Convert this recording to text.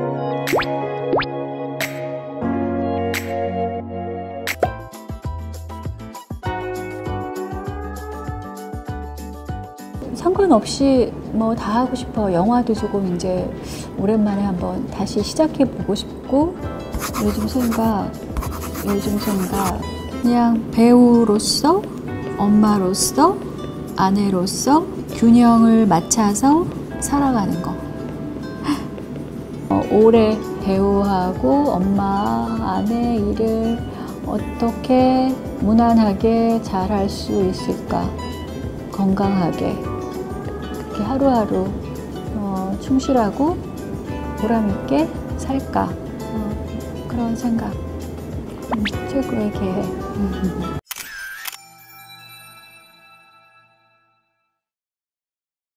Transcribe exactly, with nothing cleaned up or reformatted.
상관없이 뭐 다 하고 싶어. 영화도 조금 이제 오랜만에 한번 다시 시작해 보고 싶고, 요즘 생각, 요즘 생각 그냥 배우로서, 엄마로서, 아내로서 균형을 맞춰서 살아가는 거. 어, 올해 배우하고 엄마, 아내 일을 어떻게 무난하게 잘 할 수 있을까? 건강하게. 그렇게 하루하루 어, 충실하고 보람있게 살까? 어, 그런 생각. 음, 최고의 계획.